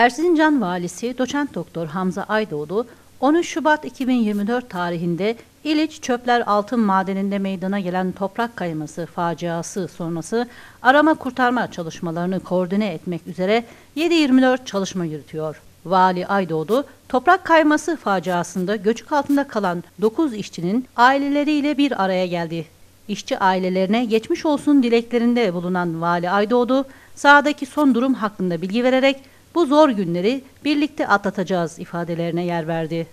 Erzincan Valisi Doçent Doktor Hamza Aydoğdu, 13 Şubat 2024 tarihinde İliç Çöpler Altın Madeni'nde meydana gelen toprak kayması faciası sonrası arama kurtarma çalışmalarını koordine etmek üzere 7/24 çalışma yürütüyor. Vali Aydoğdu, toprak kayması faciasında göçük altında kalan 9 işçinin aileleriyle bir araya geldi. İşçi ailelerine geçmiş olsun dileklerinde bulunan Vali Aydoğdu, sahadaki son durum hakkında bilgi vererek bu zor günleri birlikte atlatacağız ifadelerine yer verdi.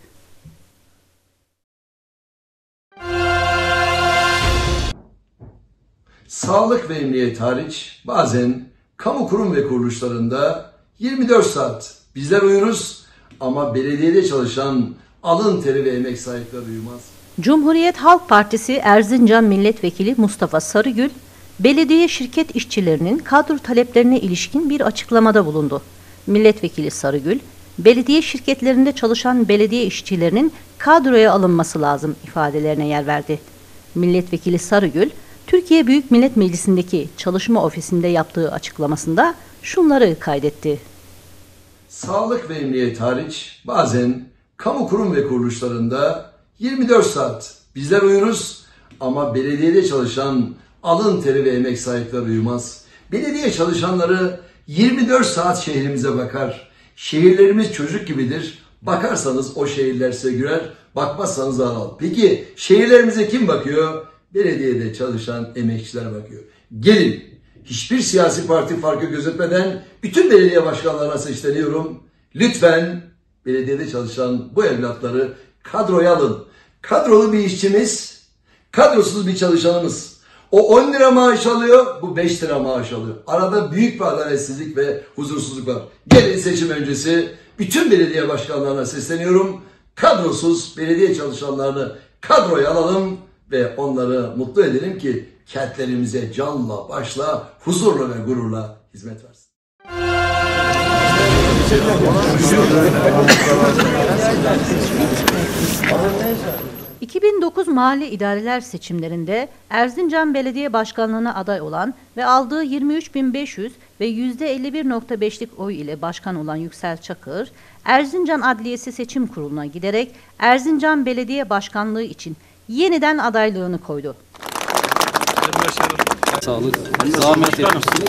Sağlık ve emniyet hariç bazen kamu kurum ve kuruluşlarında 24 saat bizler uyuruz ama belediyede çalışan alın teri ve emek sahipleri uyumaz. Cumhuriyet Halk Partisi Erzincan Milletvekili Mustafa Sarıgül, belediye şirket işçilerinin kadro taleplerine ilişkin bir açıklamada bulundu. Milletvekili Sarıgül, belediye şirketlerinde çalışan belediye işçilerinin kadroya alınması lazım ifadelerine yer verdi. Milletvekili Sarıgül, Türkiye Büyük Millet Meclisi'ndeki çalışma ofisinde yaptığı açıklamasında şunları kaydetti. Sağlık ve emniyet hariç bazen kamu kurum ve kuruluşlarında 24 saat bizler uyuruz ama belediyede çalışan alın teri ve emek sahipleri uyumaz. Belediye çalışanları 24 saat şehrimize bakar. Şehirlerimiz çocuk gibidir. Bakarsanız o şehirler size güler, bakmazsanız ağlar. Peki şehirlerimize kim bakıyor? Belediyede çalışan emekçiler bakıyor. Gelin, hiçbir siyasi parti farkı gözetmeden bütün belediye başkanlarına sesleniyorum. Lütfen belediyede çalışan bu evlatları kadroya alın. Kadrolu bir işçimiz, kadrosuz bir çalışanımız. O 10 lira maaş alıyor, bu 5 lira maaş alıyor. Arada büyük bir adaletsizlik ve huzursuzluk var. Gelin seçim öncesi bütün belediye başkanlarına sesleniyorum. Kadrosuz belediye çalışanlarını kadroya alalım ve onları mutlu edelim ki kentlerimize canla, başla, huzurla ve gururla hizmet versin. 2009 mahalli idareler seçimlerinde Erzincan Belediye Başkanlığı'na aday olan ve aldığı 23.500 ve %51.5'lik oy ile başkan olan Yüksel Çakır, Erzincan Adliyesi Seçim Kurulu'na giderek Erzincan Belediye Başkanlığı için yeniden adaylığını koydu. Sağlık, zahmet etmişsiniz.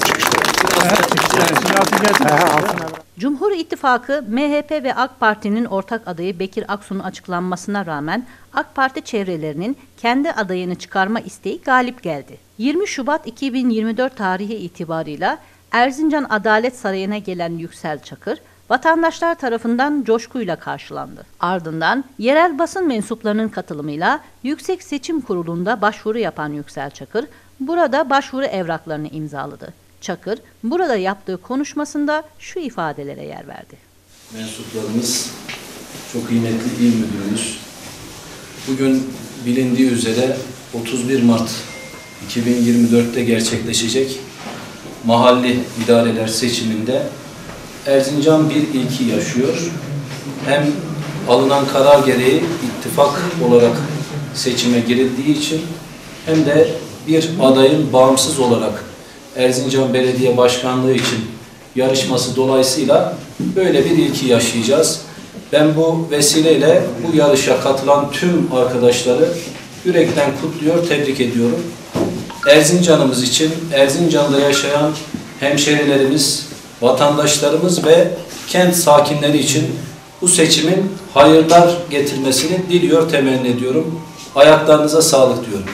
Cumhur İttifakı, MHP ve AK Parti'nin ortak adayı Bekir Aksu'nun açıklanmasına rağmen AK Parti çevrelerinin kendi adayını çıkarma isteği galip geldi. 20 Şubat 2024 tarihi itibarıyla Erzincan Adalet Sarayı'na gelen Yüksel Çakır, vatandaşlar tarafından coşkuyla karşılandı. Ardından yerel basın mensuplarının katılımıyla Yüksek Seçim Kurulu'nda başvuru yapan Yüksel Çakır, burada başvuru evraklarını imzaladı. Çakır, burada yaptığı konuşmasında şu ifadelere yer verdi. Mensuplarımız, çok kıymetli il müdürümüz, bugün bilindiği üzere 31 Mart 2024'te gerçekleşecek mahalli idareler seçiminde Erzincan bir ilki yaşıyor. Hem alınan karar gereği ittifak olarak seçime girildiği için hem de bir adayın bağımsız olarak Erzincan Belediye Başkanlığı için yarışması dolayısıyla böyle bir ilki yaşayacağız. Ben bu vesileyle bu yarışa katılan tüm arkadaşları yürekten kutluyor, tebrik ediyorum. Erzincan'ımız için, Erzincan'da yaşayan hemşerilerimiz, vatandaşlarımız ve kent sakinleri için bu seçimin hayırlar getirmesini diliyor, temenni ediyorum. Ayaklarınıza sağlık diyorum.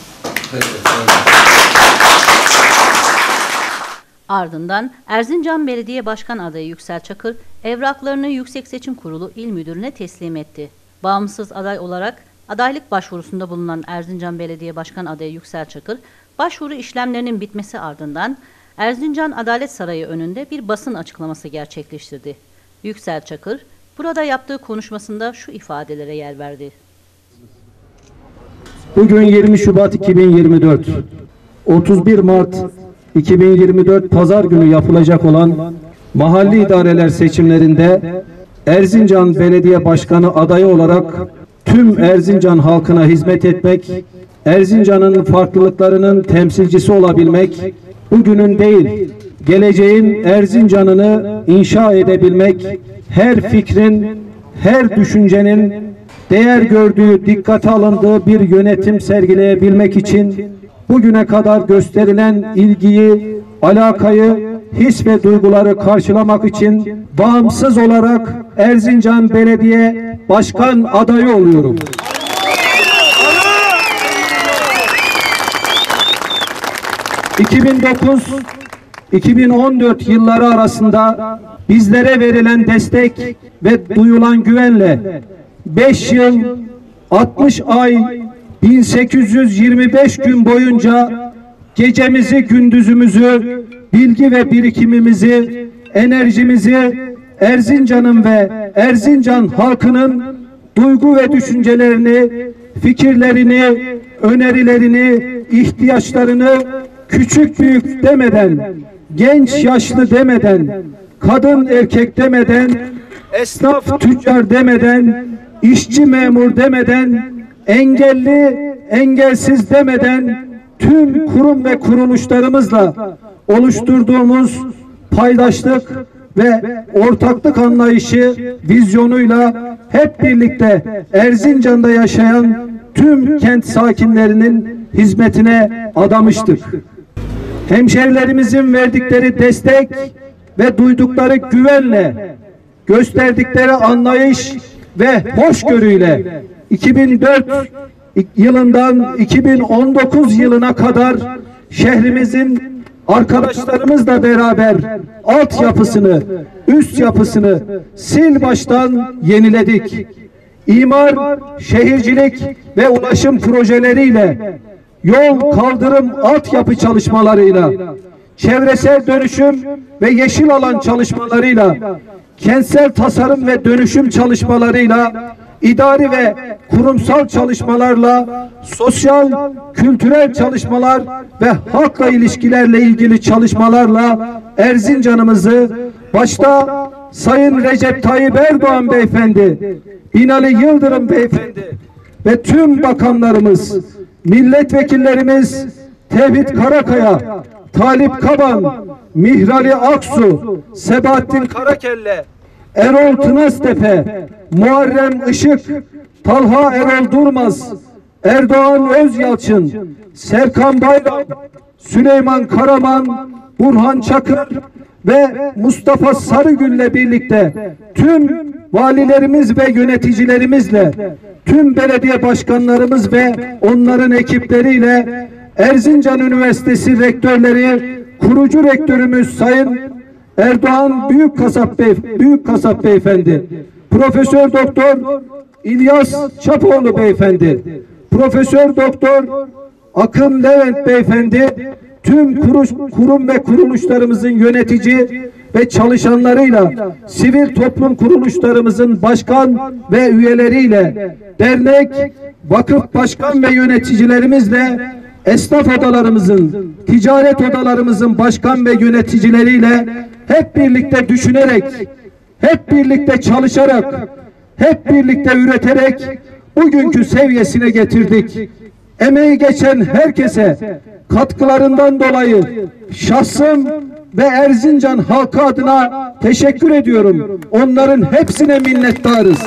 Ardından Erzincan Belediye Başkan adayı Yüksel Çakır evraklarını Yüksek Seçim Kurulu İl Müdürü'ne teslim etti. Bağımsız aday olarak adaylık başvurusunda bulunan Erzincan Belediye Başkan adayı Yüksel Çakır, başvuru işlemlerinin bitmesi ardından Erzincan Adalet Sarayı önünde bir basın açıklaması gerçekleştirdi. Yüksel Çakır, burada yaptığı konuşmasında şu ifadelere yer verdi. Bugün 20 Şubat 2024, 31 Mart 2024 Pazar günü yapılacak olan mahalli idareler seçimlerinde Erzincan Belediye Başkanı adayı olarak tüm Erzincan halkına hizmet etmek, Erzincan'ın farklılıklarının temsilcisi olabilmek, bugünün değil, geleceğin Erzincan'ını inşa edebilmek, her fikrin, her düşüncenin değer gördüğü, dikkate alındığı bir yönetim sergileyebilmek için bugüne kadar gösterilen ilgiyi, alakayı, his ve duyguları karşılamak için bağımsız olarak Erzincan Belediye Başkan adayı oluyorum. ...2009-2014 yılları arasında bizlere verilen destek ve duyulan güvenle 5 yıl, 60 ay, 1825 gün boyunca gecemizi, gündüzümüzü, bilgi ve birikimimizi, enerjimizi Erzincan'ın ve Erzincan halkının duygu ve düşüncelerini, fikirlerini, önerilerini, ihtiyaçlarını küçük büyük demeden, genç yaşlı demeden, kadın erkek demeden, esnaf tüccar demeden, işçi memur demeden, engelli engelsiz demeden tüm kurum ve kuruluşlarımızla oluşturduğumuz paydaşlık ve ortaklık anlayışı, vizyonuyla hep birlikte Erzincan'da yaşayan tüm kent sakinlerinin hizmetine adamıştık. Hemşerilerimizin verdikleri destek ve duydukları güvenle, gösterdikleri anlayış ve hoşgörüyle 2004 yılından 2019 yılına kadar şehrimizin arkadaşlarımızla beraber altyapısını, üst yapısını sil baştan yeniledik. İmar, şehircilik ve ulaşım projeleriyle, yol, kaldırım, altyapı çalışmalarıyla, çevresel dönüşüm ve yeşil alan çalışmalarıyla, kentsel tasarım ve dönüşüm çalışmalarıyla, idari ve kurumsal çalışmalarla, sosyal, kültürel çalışmalar ve halkla ilişkilerle ilgili çalışmalarla Erzincan'ımızı başta Sayın Recep Tayyip Erdoğan Beyefendi, Binali Yıldırım Beyefendi ve tüm bakanlarımız, milletvekillerimiz Tevhid Karakaya, Talip Kaban, Mihrali Aksu, Sebahattin Karakelle, Erol Tınaztepe, Muharrem Işık, Talha Erol Durmaz, Erdoğan Özyalçın, Serkan Bayram, Süleyman Karaman, Burhan Çakır ve Mustafa Sarıgül'le birlikte tüm valilerimiz ve yöneticilerimizle, tüm belediye başkanlarımız ve onların ekipleriyle Erzincan Üniversitesi rektörleri, kurucu rektörümüz Sayın Erdoğan Büyükkasap Beyefendi, Profesör Doktor İlyas Çapoğlu Beyefendi, Profesör Doktor Akın Levent Beyefendi, tüm kurum ve kuruluşlarımızın yönetici ve çalışanlarıyla, sivil toplum kuruluşlarımızın başkan ve üyeleriyle, dernek, vakıf başkan ve yöneticilerimizle, esnaf odalarımızın, ticaret odalarımızın başkan ve yöneticileriyle hep birlikte düşünerek, hep birlikte çalışarak, hep birlikte üreterek bugünkü seviyesine getirdik. Emeği geçen herkese katkılarından dolayı şahsım ve Erzincan halkı adına teşekkür ediyorum. Onların hepsine minnettarız.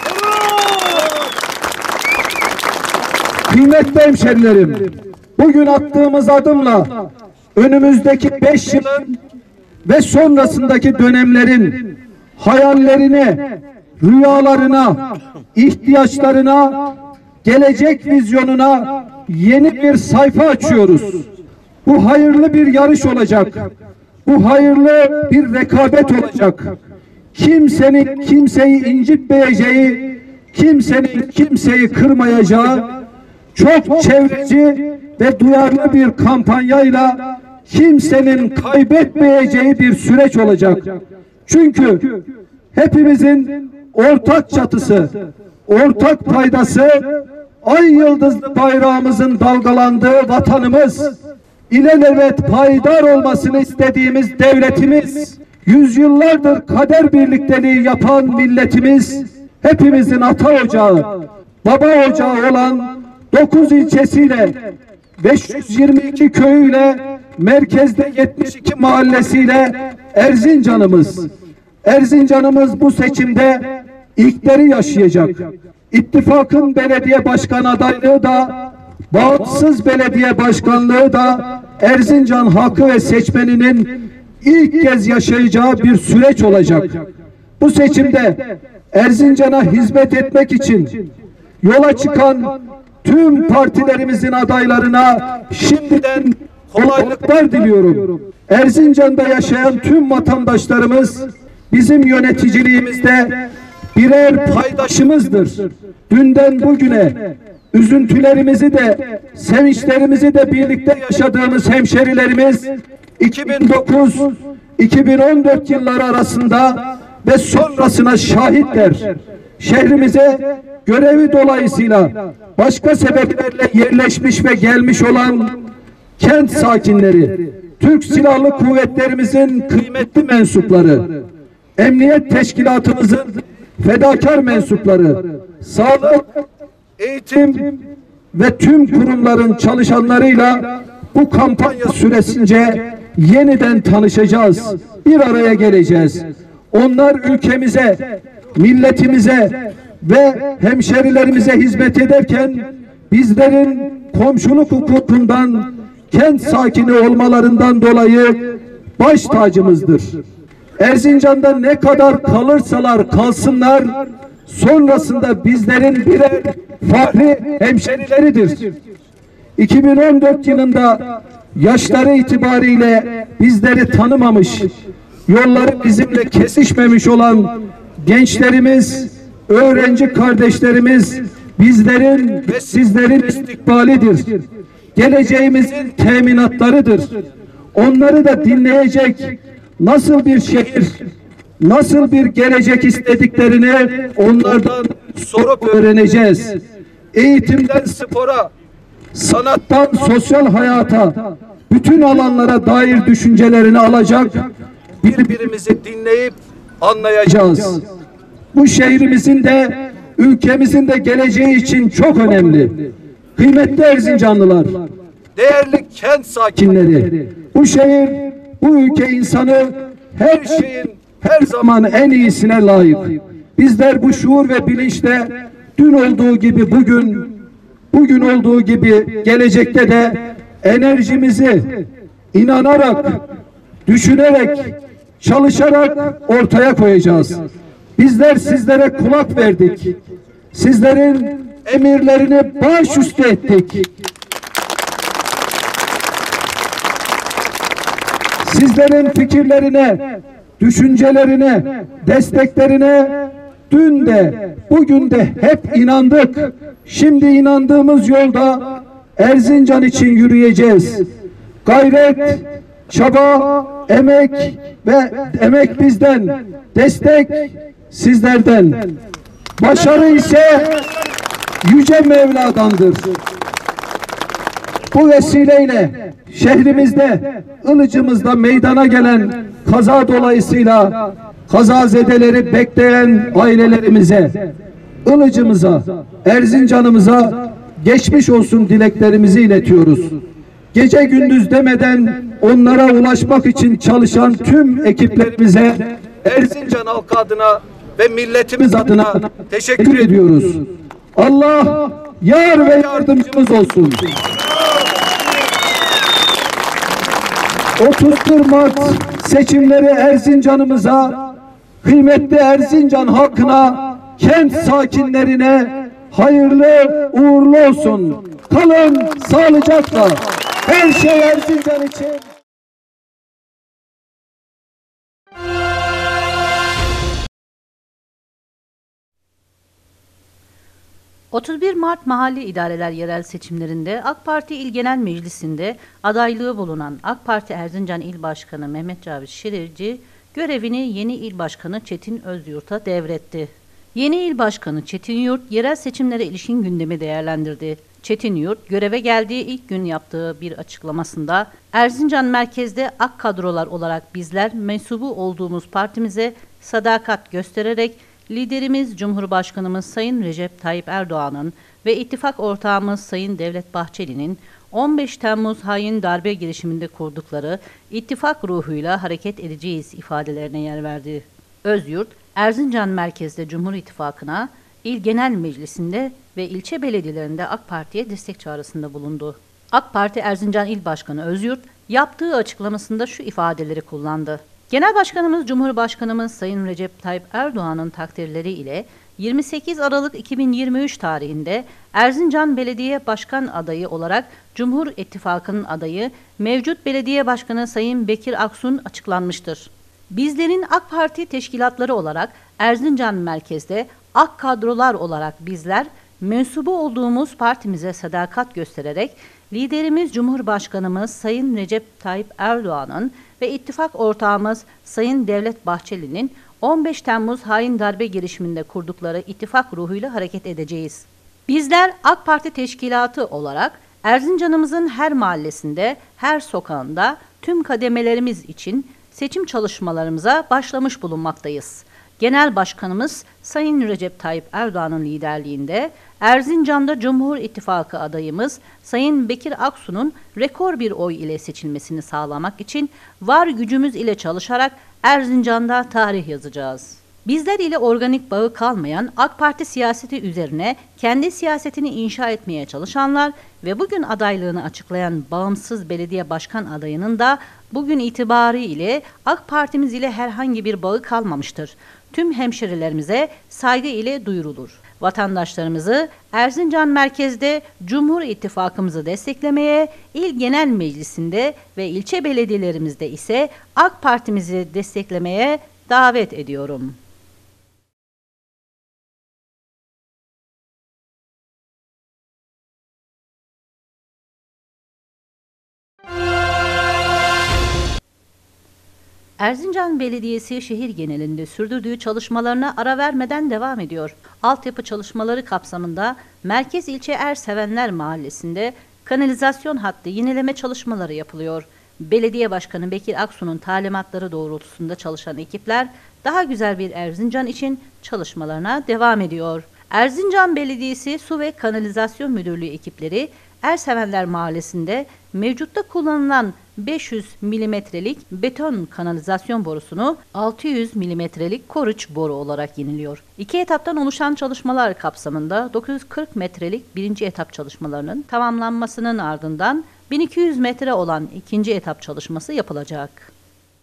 Kıymetli hemşerilerim, bugün attığımız adımla önümüzdeki 5 yılın ve sonrasındaki dönemlerin hayallerine, rüyalarına, ihtiyaçlarına, gelecek vizyonuna yeni bir sayfa açıyoruz. Bu hayırlı bir yarış olacak. Bu hayırlı bir rekabet olacak. Kimsenin kimseyi incitmeyeceği, kimsenin kimseyi kırmayacağı, çok çevreci ve duyarlı bir kampanyayla kimsenin kaybetmeyeceği bir süreç olacak. Çünkü hepimizin ortak çatısı, ortak paydası, ay yıldızlı bayrağımızın dalgalandığı vatanımız, ilelebet payidar olmasını istediğimiz devletimiz, yüzyıllardır kader birlikteliği yapan milletimiz, hepimizin ata ocağı, baba ocağı olan 9 ilçesiyle, 522 köyüyle merkezde 72 mahallesiyle Erzincan'ımız. Erzincan'ımız bu seçimde ilkleri yaşayacak. İttifakın belediye başkan adaylığı da, bağımsız belediye başkanlığı da Erzincan halkı ve seçmeninin ilk kez yaşayacağı bir süreç olacak. Bu seçimde Erzincan'a hizmet etmek için yola çıkan tüm partilerimizin adaylarına şimdiden kolaylıklar diliyorum. Erzincan'da yaşayan tüm vatandaşlarımız bizim yöneticiliğimizde birer paydaşımızdır. Dünden bugüne üzüntülerimizi de sevinçlerimizi de birlikte yaşadığımız hemşerilerimiz 2009-2014 yılları arasında ve sonrasına şahitler. Şehrimize görevi dolayısıyla başka sebeplerle yerleşmiş ve gelmiş olan kent sakinleri, Türk Silahlı Kuvvetlerimizin kıymetli mensupları, emniyet teşkilatımızın fedakar mensupları, sağlık, eğitim ve tüm kurumların çalışanlarıyla bu kampanya süresince yeniden tanışacağız, bir araya geleceğiz. Onlar ülkemize, milletimize ve hemşerilerimize hizmet ederken bizlerin komşuluk hukukundan, kent sakini olmalarından dolayı baş tacımızdır. Erzincan'da ne kadar kalırsalar kalsınlar, sonrasında bizlerin birer fahri hemşerileridir. 2014 yılında yaşları itibariyle bizleri tanımamış, yolları bizimle kesişmemiş olan gençlerimiz, öğrenci kardeşlerimiz bizlerin ve sizlerin istikbalidir. Geleceğimizin teminatlarıdır. Onları da dinleyecek, nasıl bir şehir, nasıl bir gelecek istediklerini onlardan sorup öğreneceğiz. Eğitimden spora, sanattan sosyal hayata, bütün alanlara dair düşüncelerini alacak, birbirimizi dinleyip anlayacağız. Bu şehrimizin de ülkemizin de geleceği için çok önemli. Kıymetli Erzincanlılar, değerli kent sakinleri, bu şehir, bu ülke insanı her şeyin her zaman en iyisine layık. Bizler bu şuur ve bilinçle dün olduğu gibi bugün olduğu gibi gelecekte de enerjimizi inanarak, düşünerek, çalışarak ortaya koyacağız. Bizler sizlere kulak verdik. Sizlerin emirlerini başüstü ettik. Sizlerin fikirlerine, düşüncelerine, desteklerine dün de, bugün de hep inandık. Şimdi inandığımız yolda Erzincan için yürüyeceğiz. Gayret, çaba, emek bizden, destek sizlerden. Başarı ise Yüce Mevla'dandır. Bu vesileyle şehrimizde, Ilıcımızda meydana gelen kaza dolayısıyla kazazedeleri bekleyen ailelerimize, Ilıcımıza, Erzincan'ımıza geçmiş olsun dileklerimizi iletiyoruz. Gece gündüz demeden onlara ulaşmak için çalışan tüm ekiplerimize Erzincan halkı adına ve milletimiz adına teşekkür ediyoruz. Allah yar ve yardımcımız olsun. 31 Mart seçimleri Erzincan'ımıza, kıymetli Erzincan halkına, kent sakinlerine hayırlı uğurlu olsun. Kalın sağlıcakla. Her şey Erzincan için. ...31 Mart Mahalli İdareler Yerel Seçimlerinde AK Parti İl Genel Meclisi'nde adaylığı bulunan AK Parti Erzincan İl Başkanı Mehmet Cavit Şirirci görevini yeni İl Başkanı Çetin Özyurt'a devretti. Yeni İl Başkanı Çetin Yurt yerel seçimlere ilişkin gündemi değerlendirdi. Çetin Yurt göreve geldiği ilk gün yaptığı bir açıklamasında Erzincan merkezde AK kadrolar olarak bizler mensubu olduğumuz partimize sadakat göstererek liderimiz Cumhurbaşkanımız Sayın Recep Tayyip Erdoğan'ın ve ittifak ortağımız Sayın Devlet Bahçeli'nin 15 Temmuz hain darbe girişiminde kurdukları ittifak ruhuyla hareket edeceğiz ifadelerine yer verdi. Özyurt, Erzincan merkezde Cumhur İttifakı'na, İl Genel Meclisi'nde ve ilçe belediyelerinde AK Parti'ye destek çağrısında bulundu. AK Parti Erzincan İl Başkanı Özyurt, yaptığı açıklamasında şu ifadeleri kullandı. Genel Başkanımız Cumhurbaşkanımız Sayın Recep Tayyip Erdoğan'ın takdirleri ile 28 Aralık 2023 tarihinde Erzincan Belediye Başkan adayı olarak Cumhur İttifakı'nın adayı mevcut belediye başkanı Sayın Bekir Aksun açıklanmıştır. Bizlerin AK Parti teşkilatları olarak Erzincan merkezde AK kadrolar olarak bizler mensubu olduğumuz partimize sadakat göstererek liderimiz Cumhurbaşkanımız Sayın Recep Tayyip Erdoğan'ın ve ittifak ortağımız Sayın Devlet Bahçeli'nin 15 Temmuz hain darbe girişiminde kurdukları ittifak ruhuyla hareket edeceğiz. Bizler AK Parti teşkilatı olarak Erzincan'ımızın her mahallesinde, her sokağında tüm kademelerimiz için seçim çalışmalarımıza başlamış bulunmaktayız. Genel Başkanımız Sayın Recep Tayyip Erdoğan'ın liderliğinde Erzincan'da Cumhur İttifakı adayımız Sayın Bekir Aksu'nun rekor bir oy ile seçilmesini sağlamak için var gücümüz ile çalışarak Erzincan'da tarih yazacağız. Bizler ile organik bağı kalmayan AK Parti siyaseti üzerine kendi siyasetini inşa etmeye çalışanlar ve bugün adaylığını açıklayan bağımsız belediye başkan adayının da bugün itibariyle AK Partimiz ile herhangi bir bağı kalmamıştır. Tüm hemşerilerimize saygı ile duyurulur. Vatandaşlarımızı Erzincan merkezde Cumhur İttifakımızı desteklemeye, İl Genel Meclisi'nde ve ilçe belediyelerimizde ise AK Partimizi desteklemeye davet ediyorum. Erzincan Belediyesi şehir genelinde sürdürdüğü çalışmalarına ara vermeden devam ediyor. Altyapı çalışmaları kapsamında Merkez İlçe Ersevenler Mahallesi'nde kanalizasyon hattı yenileme çalışmaları yapılıyor. Belediye Başkanı Bekir Aksu'nun talimatları doğrultusunda çalışan ekipler daha güzel bir Erzincan için çalışmalarına devam ediyor. Erzincan Belediyesi Su ve Kanalizasyon Müdürlüğü ekipleri Ersevenler Mahallesi'nde mevcutta kullanılan 500 milimetrelik beton kanalizasyon borusunu 600 milimetrelik koruç boru olarak yeniliyor. İki etaptan oluşan çalışmalar kapsamında 940 metrelik birinci etap çalışmalarının tamamlanmasının ardından 1200 metre olan ikinci etap çalışması yapılacak.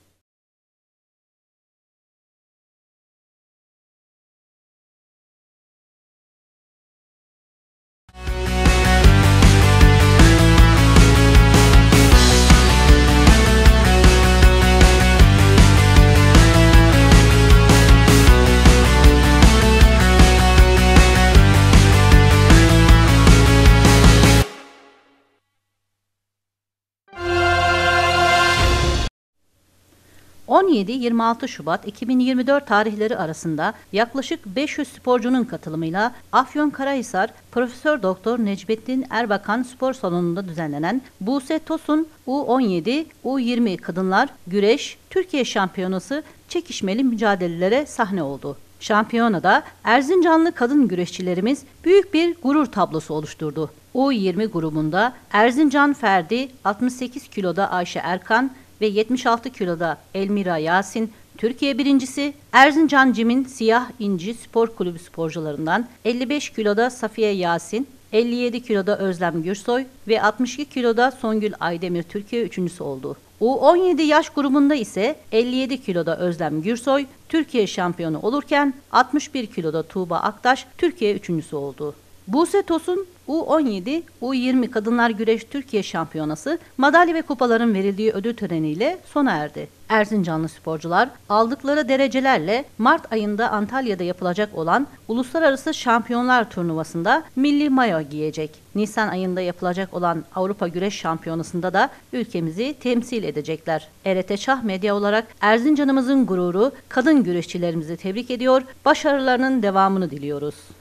...17-26 Şubat 2024 tarihleri arasında yaklaşık 500 sporcunun katılımıyla Afyonkarahisar Profesör Doktor Necmettin Erbakan Spor Salonu'nda düzenlenen Buse Tosun U17, U20 Kadınlar Güreş Türkiye Şampiyonası çekişmeli mücadelelere sahne oldu. Şampiyonada Erzincanlı kadın güreşçilerimiz büyük bir gurur tablosu oluşturdu. U20 grubunda Erzincan Ferdi 68 kiloda Ayşe Erkan ve 76 kiloda Elmira Yasin Türkiye birincisi, Erzincan Cim'in Siyah İnci Spor Kulübü sporcularından 55 kiloda Safiye Yasin, 57 kiloda Özlem Gürsoy ve 62 kiloda Songül Aydemir Türkiye üçüncüsü oldu. U17 yaş grubunda ise 57 kiloda Özlem Gürsoy Türkiye şampiyonu olurken 61 kiloda Tuğba Aktaş Türkiye üçüncüsü oldu. Buse Tosun U17, U20 Kadınlar Güreş Türkiye Şampiyonası madalya ve kupaların verildiği ödül töreniyle sona erdi. Erzincanlı sporcular aldıkları derecelerle Mart ayında Antalya'da yapılacak olan Uluslararası Şampiyonlar Turnuvası'nda milli mayo giyecek. Nisan ayında yapılacak olan Avrupa Güreş Şampiyonası'nda da ülkemizi temsil edecekler. ERT Şah Medya olarak Erzincan'ımızın gururu kadın güreşçilerimizi tebrik ediyor, başarılarının devamını diliyoruz.